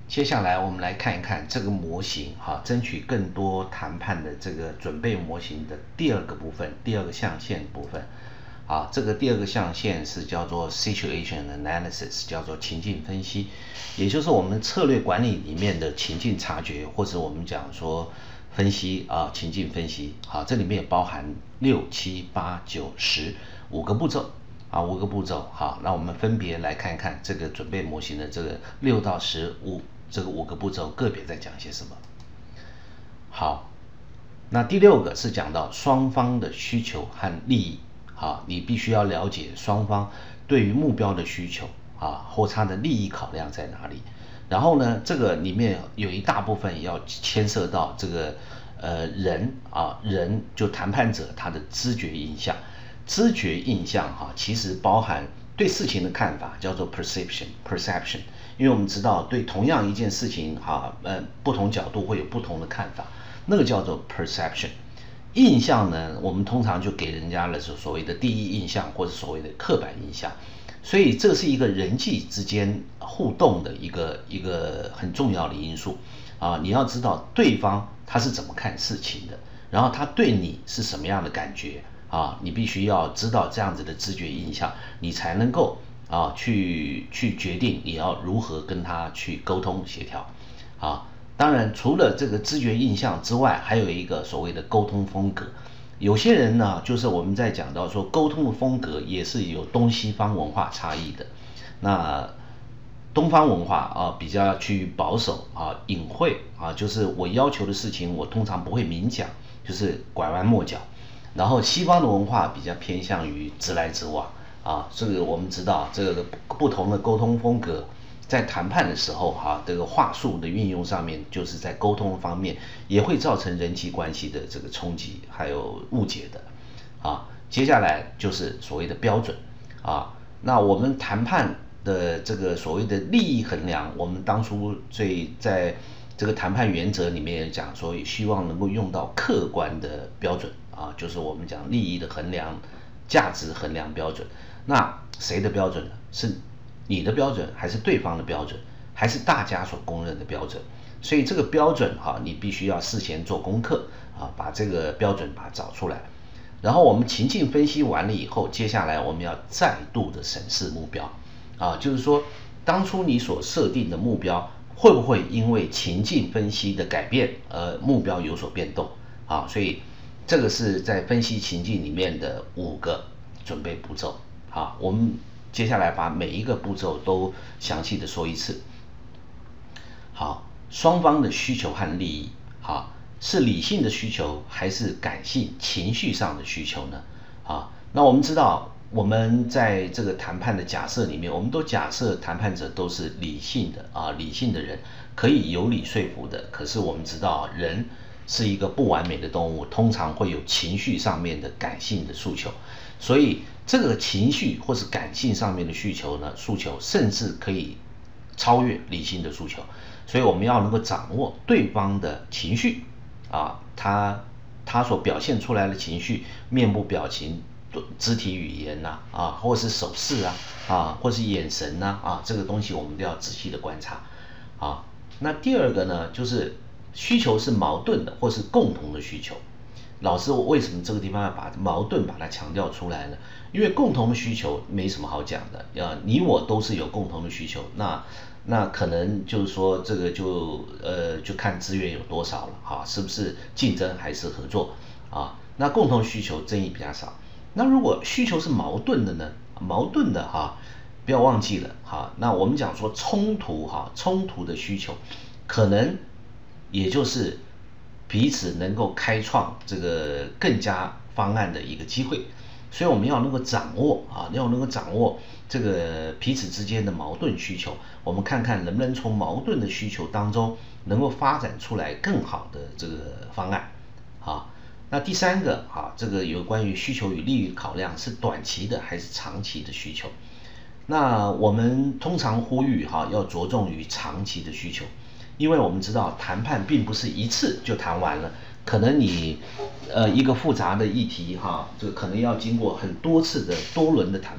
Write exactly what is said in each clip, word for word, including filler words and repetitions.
接下来我们来看一看这个模型哈，争取更多谈判的这个准备模型的第二个部分，第二个象限部分。啊，这个第二个象限是叫做 situation analysis， 叫做情境分析，也就是我们策略管理里面的情境察觉，或者我们讲说分析啊，情境分析。好，这里面也包含六七八九十五个步骤。啊，五个步骤。好，那我们分别来看看这个准备模型的这个六到十五这个五个步骤个别在讲些什么。好，那第六个是讲到双方的需求和利益。好，你必须要了解双方对于目标的需求啊，或他的利益考量在哪里。然后呢，这个里面有一大部分也要牵涉到这个呃人啊，人就谈判者他的知觉印象。知觉印象哈、啊，其实包含对事情的看法，叫做 perception perception。因为我们知道，对同样一件事情哈、啊，呃，不同角度会有不同的看法，那个叫做 perception。印象呢，我们通常就给人家了所谓的第一印象，或者所谓的刻板印象。所以这是一个人际之间互动的一个一个很重要的因素啊！你要知道对方他是怎么看事情的，然后他对你是什么样的感觉啊？你必须要知道这样子的知觉印象，你才能够啊去去决定你要如何跟他去沟通协调啊。当然，除了这个知觉印象之外，还有一个所谓的沟通风格。有些人呢，就是我们在讲到说沟通的风格也是有东西方文化差异的。那东方文化啊比较去保守啊、隐晦啊，就是我要求的事情我通常不会明讲，就是拐弯抹角。然后西方的文化比较偏向于直来直往啊，这个我们知道这个不同的沟通风格。在谈判的时候，哈，这个话术的运用上面，就是在沟通方面也会造成人际关系的这个冲击，还有误解的，啊，接下来就是所谓的标准，啊，那我们谈判的这个所谓的利益衡量，我们当初最在这个谈判原则里面也讲说，希望能够用到客观的标准，啊，就是我们讲利益的衡量、价值衡量标准。那谁的标准呢？是你的标准，还是对方的标准，还是大家所公认的标准？所以这个标准哈、啊，你必须要事先做功课啊，把这个标准把它找出来。然后我们情境分析完了以后，接下来我们要再度的审视目标啊，就是说当初你所设定的目标会不会因为情境分析的改变而目标有所变动啊？所以这个是在分析情境里面的五个准备步骤。好，我们接下来把每一个步骤都详细的说一次。好，双方的需求和利益，好，是理性的需求还是感性情绪上的需求呢？啊，那我们知道我们在这个谈判的假设里面，我们都假设谈判者都是理性的啊，理性的人可以有理说服的。可是我们知道人是一个不完美的动物，通常会有情绪上面的感性的诉求，所以这个情绪或是感性上面的需求呢，诉求甚至可以超越理性的诉求，所以我们要能够掌握对方的情绪啊，他他所表现出来的情绪，面部表情、肢体语言呐 啊, 啊，或是手势啊啊，或是眼神呐 啊, 啊，这个东西我们都要仔细的观察啊。那第二个呢，就是需求是矛盾的或是共同的需求。老师，我为什么这个地方要把矛盾把它强调出来呢？因为共同的需求没什么好讲的，呀，你我都是有共同的需求，那那可能就是说这个就呃就看资源有多少了哈，是不是竞争还是合作啊？那共同需求争议比较少。那如果需求是矛盾的呢？矛盾的哈，不要忘记了哈。那我们讲说冲突哈，冲突的需求可能也就是彼此能够开创这个更佳方案的一个机会，所以我们要能够掌握啊，要能够掌握这个彼此之间的矛盾需求，我们看看能不能从矛盾的需求当中能够发展出来更好的这个方案。好，那第三个啊，这个有关于需求与利益考量是短期的还是长期的需求？那我们通常呼吁哈，要着重于长期的需求。因为我们知道谈判并不是一次就谈完了，可能你呃一个复杂的议题哈，这可能要经过很多次的多轮的谈判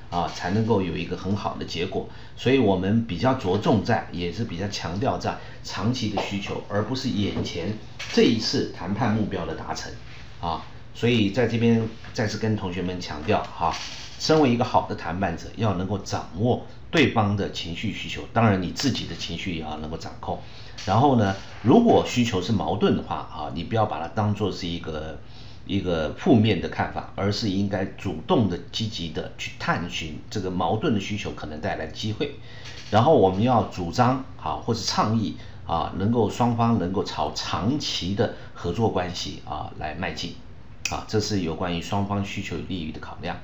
啊，才能够有一个很好的结果。所以我们比较着重在，也是比较强调在长期的需求，而不是眼前这一次谈判目标的达成啊。所以在这边再次跟同学们强调哈，身为一个好的谈判者，要能够掌握对方的情绪需求，当然你自己的情绪也要能够掌控。然后呢，如果需求是矛盾的话啊，你不要把它当作是一个一个负面的看法，而是应该主动的、积极的去探寻这个矛盾的需求可能带来的机会。然后我们要主张啊，或者倡议啊，能够双方能够朝长期的合作关系啊来迈进。啊，这是有关于双方需求与利益的考量。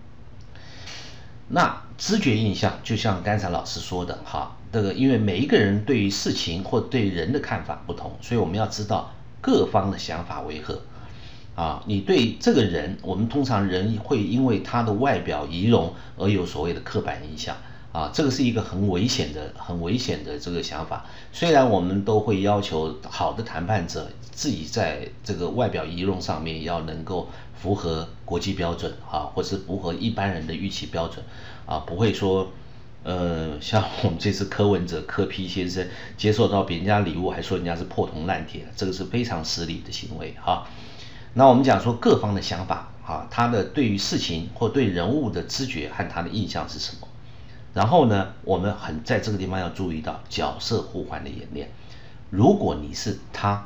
那知觉印象就像刚才老师说的哈，这个因为每一个人对于事情或对人的看法不同，所以我们要知道各方的想法为何。啊，你对这个人，我们通常人会因为他的外表仪容而有所谓的刻板印象。啊，这个是一个很危险的、很危险的这个想法。虽然我们都会要求好的谈判者自己在这个外表仪容上面要能够符合国际标准啊，或是符合一般人的预期标准啊，不会说，呃，像我们这次柯文哲柯 P 先生接受到别人家礼物还说人家是破铜烂铁，这个是非常失礼的行为哈。那我们讲说各方的想法啊，他的对于事情或对人物的知觉和他的印象是什么？然后呢，我们很在这个地方要注意到角色互换的演练。如果你是他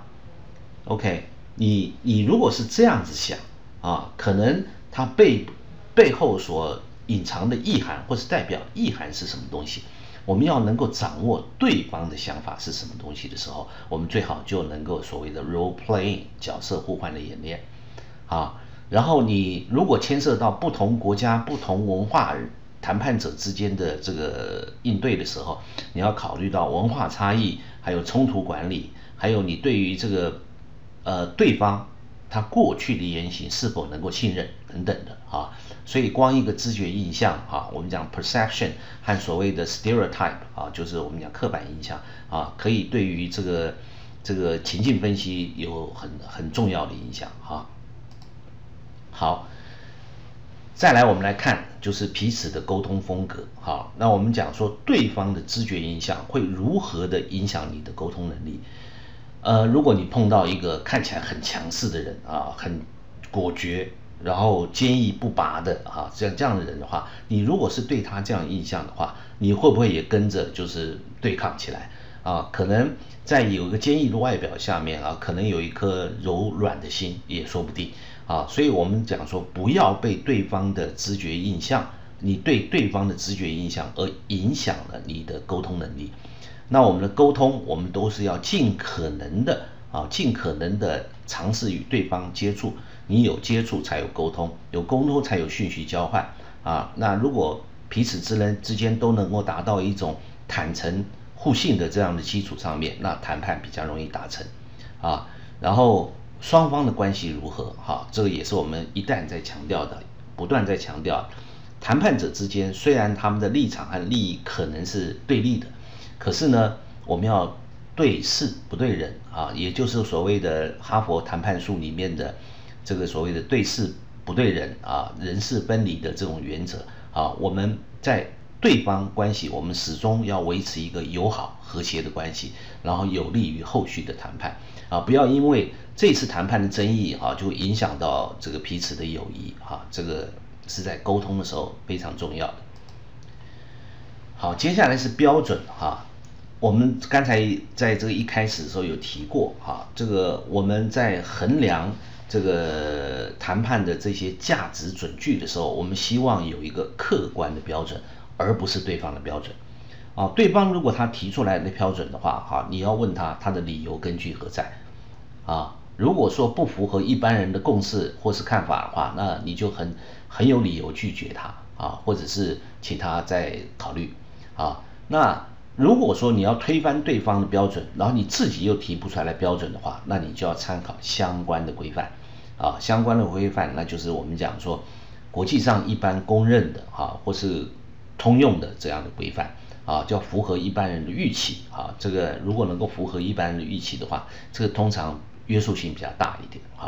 ，OK， 你你如果是这样子想啊，可能他背背后所隐藏的意涵或是代表意涵是什么东西？我们要能够掌握对方的想法是什么东西的时候，我们最好就能够所谓的 role playing 角色互换的演练啊。然后你如果牵涉到不同国家、不同文化谈判者之间的这个应对的时候，你要考虑到文化差异，还有冲突管理，还有你对于这个呃对方他过去的言行是否能够信任等等的啊。所以光一个知觉印象啊，我们讲 perception 和所谓的 stereotype 啊，就是我们讲刻板印象啊，可以对于这个这个情境分析有很很重要的影响啊。好。再来，我们来看就是彼此的沟通风格。好，那我们讲说对方的知觉印象会如何的影响你的沟通能力。呃，如果你碰到一个看起来很强势的人啊，很果决，然后坚毅不拔的啊，这样这样的人的话，你如果是对他这样印象的话，你会不会也跟着就是对抗起来啊？可能在有一个坚毅的外表下面啊，可能有一颗柔软的心也说不定。啊，所以我们讲说，不要被对方的知觉印象，你对对方的知觉印象而影响了你的沟通能力。那我们的沟通，我们都是要尽可能的啊，尽可能的尝试与对方接触。你有接触才有沟通，有沟通才有讯息交换啊。那如果彼此之人之间都能够达到一种坦诚互信的这样的基础上面，那谈判比较容易达成啊。然后。双方的关系如何？哈，这个也是我们一旦在强调的，不断在强调，谈判者之间虽然他们的立场和利益可能是对立的，可是呢，我们要对事不对人啊，也就是所谓的哈佛谈判术里面的这个所谓的对事不对人啊，人事分离的这种原则啊，我们在对方关系，我们始终要维持一个友好和谐的关系，然后有利于后续的谈判啊，不要因为这次谈判的争议啊，就影响到这个彼此的友谊啊，这个是在沟通的时候非常重要的。好，接下来是标准哈，我们刚才在这个一开始的时候有提过哈，这个我们在衡量这个谈判的这些价值准据的时候，我们希望有一个客观的标准，而不是对方的标准。啊，对方如果他提出来的标准的话，哈，你要问他他的理由根据何在？啊，如果说不符合一般人的共识或是看法的话，那你就很很有理由拒绝他啊，或者是请他再考虑啊。那如果说你要推翻对方的标准，然后你自己又提不出来的标准的话，那你就要参考相关的规范啊，相关的规范那就是我们讲说国际上一般公认的啊，或是通用的这样的规范。啊，叫符合一般人的预期啊，这个如果能够符合一般人的预期的话，这个通常约束性比较大一点啊。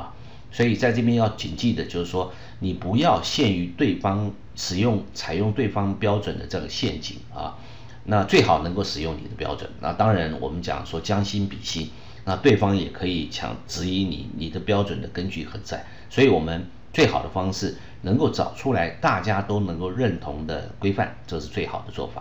所以在这边要谨记的就是说，你不要陷于对方使用采用对方标准的这个陷阱啊。那最好能够使用你的标准。那当然，我们讲说将心比心，那对方也可以强质疑你，你的标准的根据何在？所以我们最好的方式能够找出来大家都能够认同的规范，这是最好的做法。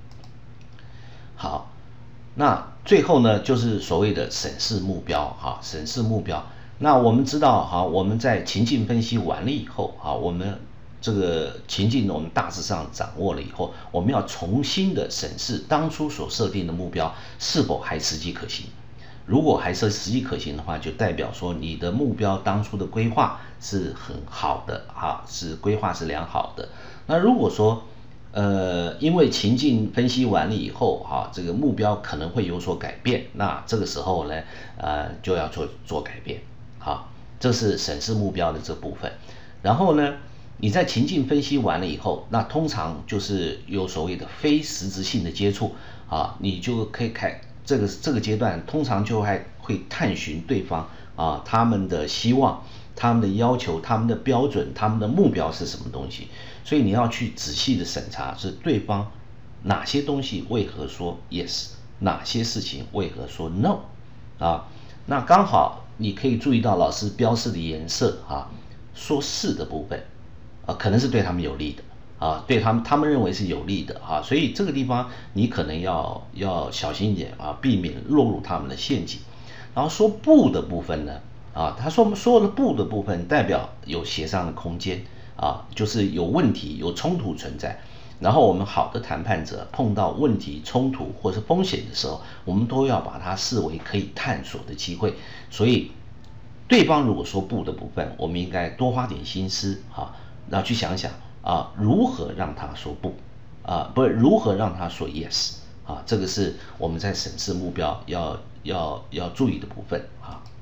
好，那最后呢，就是所谓的审视目标哈，审视目标。那我们知道哈，我们在情境分析完了以后啊，我们这个情境我们大致上掌握了以后，我们要重新的审视当初所设定的目标是否还实际可行。如果还是实际可行的话，就代表说你的目标当初的规划是很好的啊，是规划是良好的。那如果说呃，因为情境分析完了以后，哈、啊，这个目标可能会有所改变，那这个时候呢，呃，就要做做改变，好、啊，这是审视目标的这部分。然后呢，你在情境分析完了以后，那通常就是有所谓的非实质性的接触，啊，你就可以开这个这个阶段，通常就还会探寻对方啊他们的希望、他们的要求、他们的标准、他们的目标是什么东西。所以你要去仔细的审查是对方哪些东西为何说 yes， 哪些事情为何说 no 啊。那刚好你可以注意到老师标示的颜色啊，说是的部分啊，可能是对他们有利的啊，对他们他们认为是有利的啊，所以这个地方你可能要要小心一点啊，避免落入他们的陷阱。然后说不的部分呢啊，他说说的不的部分代表有协商的空间。啊，就是有问题、有冲突存在，然后我们好的谈判者碰到问题、冲突或是风险的时候，我们都要把它视为可以探索的机会。所以，对方如果说不的部分，我们应该多花点心思啊，然后去想想啊，如何让他说不啊，不是如何让他说 yes 啊，这个是我们在审视目标要要要注意的部分啊。